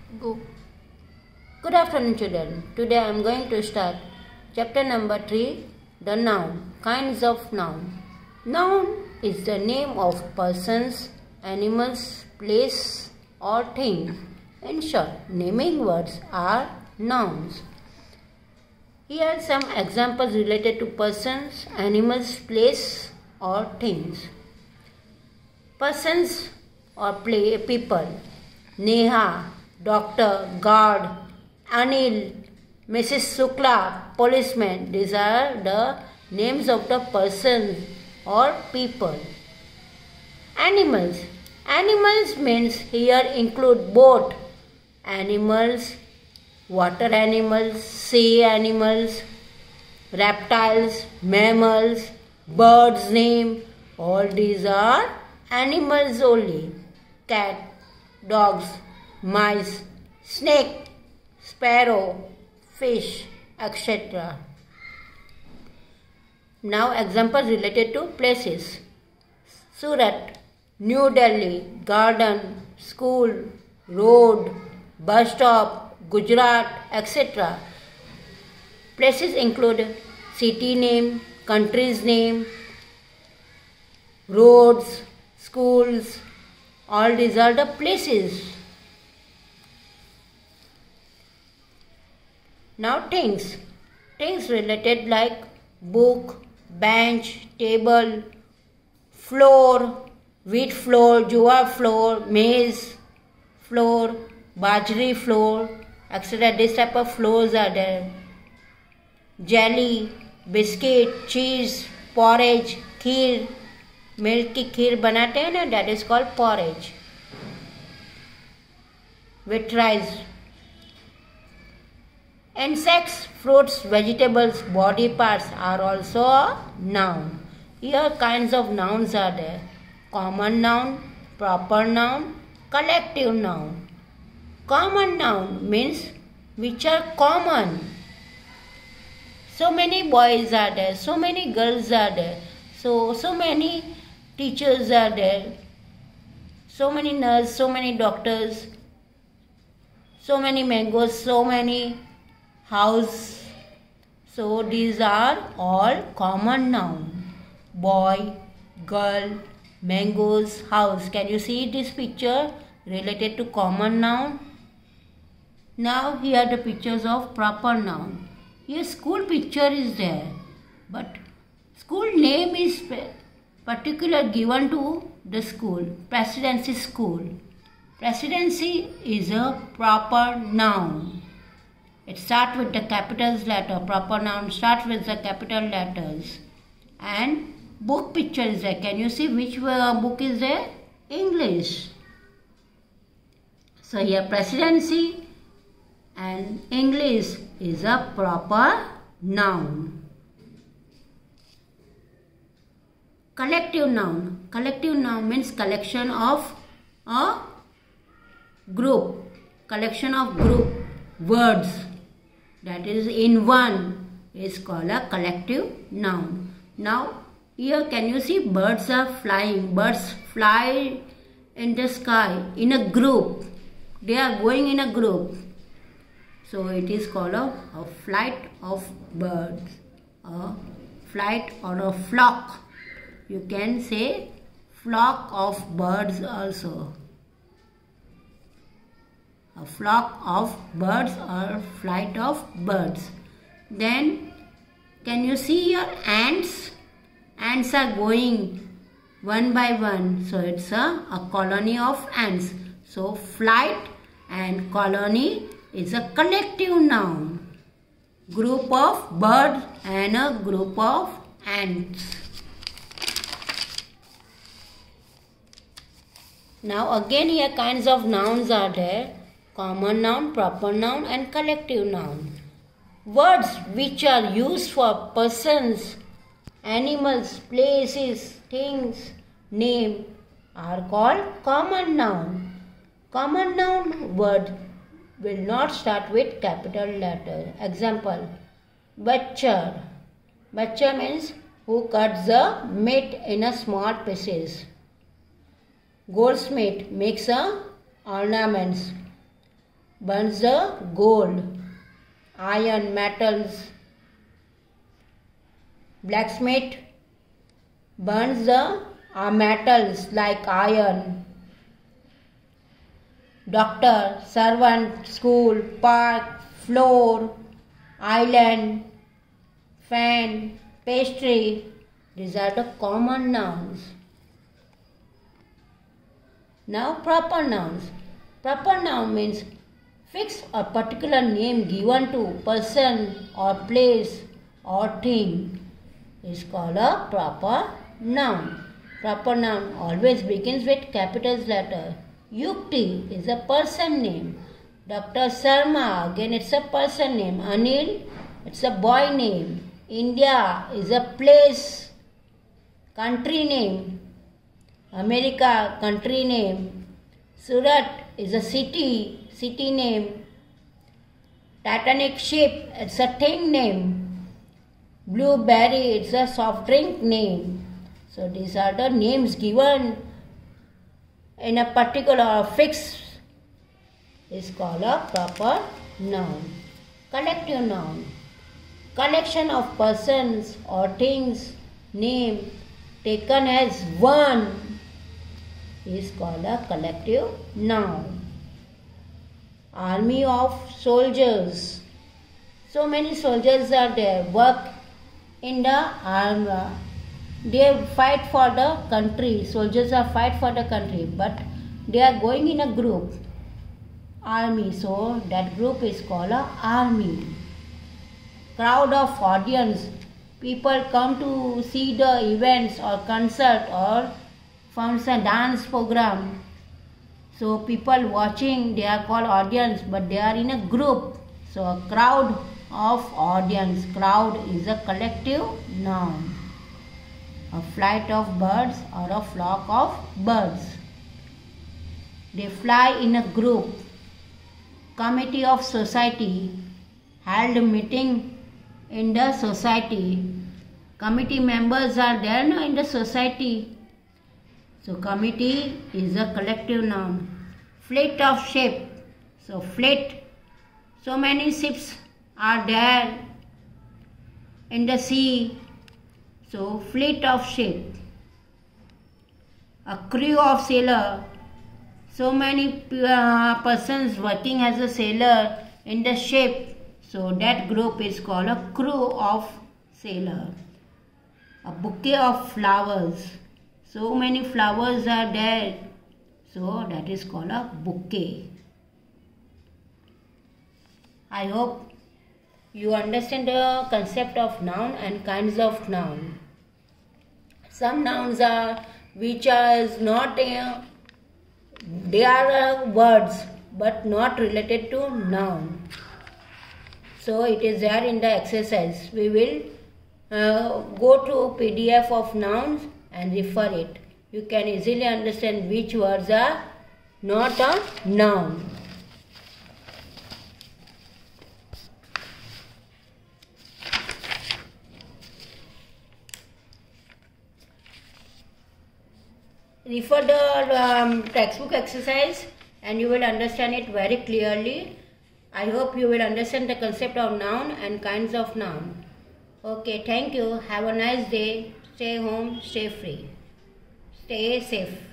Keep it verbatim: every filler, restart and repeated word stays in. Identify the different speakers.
Speaker 1: Go. Good afternoon, children. Today I am going to start chapter number three, the noun, kinds of noun. Noun is the name of persons, animals, place or thing. In short, naming words are nouns. Here are some examples related to persons, animals, place or things. Persons or play, people. Neha, doctor, guard, Anil, Missus Sukla, policeman. These are the names of the persons or people. Animals. Animals means here include both animals, water animals, sea animals, reptiles, mammals, birds name. All these are animals only. Cat, dogs, mice, snake, sparrow, fish, et cetera. Now examples related to places. Surat, New Delhi, garden, school, road, bus stop, Gujarat, et cetera. Places include city name, country's name, roads, schools. All these are the places. Now things. Things related like book, bench, table, floor, wheat floor, jowar floor, maize floor, bajri floor, et cetera. This type of floors are there. Jelly, biscuit, cheese, porridge, kheer. Milk की खीर बनाते हैं ना, that is called porridge. With rice. Insects, fruits, vegetables, body parts are also a noun. Here kinds of nouns are there. Common noun, proper noun, collective noun. Common noun means which are common. So many boys are there, so many girls are there, so so many teachers are there, so many nurses, so many doctors, so many mangoes, so many house. So these are all common noun. Boy, girl, mangoes, house. Can you see this picture related to common noun? Now here are the pictures of proper noun. Here school picture is there, but school name is particular given to the school. Presidency school. Presidency is a proper noun. It starts with the capitals letter. Proper noun starts with the capital letters. And book picture is there. Can you see which book is there? English. So here presidency and English is a proper noun. Collective noun. Collective noun means collection of a group. Collection of group words that is in one is called a collective noun. Now here can you see birds are flying. Birds fly in the sky in a group. They are going in a group. So it is called a, a flight of birds. A flight or a flock. You can say flock of birds also. A flock of birds or flight of birds. Then can you see your ants? Ants are going one by one. So it's a, a colony of ants. So flight and colony is a collective noun. Group of birds and a group of ants. Now again here kinds of nouns are there. Common noun, proper noun and collective noun. Words which are used for persons, animals, places, things, name are called common noun. Common noun word will not start with capital letter. Example, butcher. Butcher means who cuts the meat in a small pieces. Goldsmith makes a ornaments. burns the gold, iron, metals. Blacksmith burns the uh, metals like iron. Doctor, servant, school, park, floor, island, fan, pastry. These are the common nouns. Now proper nouns. Proper noun means fix a particular name given to person or place or thing is called a proper noun. Proper noun always begins with capital letter. Yukti is a person name. Doctor Sharma, again it's a person name. Anil, it's a boy name. India is a place, country name. America, country name. Surat is a city, city name. Titanic ship, it's a thing name. Blueberry, it's a soft drink name. So these are the names given in a particular fix is called a proper noun. Collective noun. Collection of persons or things name taken as one is called a collective noun. Army of soldiers. So many soldiers are there, work in the army. They fight for the country. Soldiers are fight for the country, but they are going in a group. Army. So that group is called a army. Crowd of audience. People come to see the events or concert or function dance program. So people watching, they are called audience, but they are in a group. So a crowd of audience. Crowd is a collective noun. A flight of birds or a flock of birds. They fly in a group. Committee of society held a meeting in the society. Committee members are there no, in the society. So committee is a collective noun. Fleet of ship. So fleet. So many ships are there in the sea. So fleet of ship. A crew of sailor. So many uh, persons working as a sailor in the ship. So that group is called a crew of sailor. A bouquet of flowers. So many flowers are there. So that is called a bouquet. I hope you understand the concept of noun and kinds of noun. Some nouns are which are not uh, they are uh, words but not related to noun. So it is there in the exercise. We will uh, go to P D F of nouns and refer it. You can easily understand which words are not a noun. Refer the um, textbook exercise and you will understand it very clearly. I hope you will understand the concept of noun and kinds of noun. Okay, thank you. Have a nice day. Stay home, stay free. Stay safe.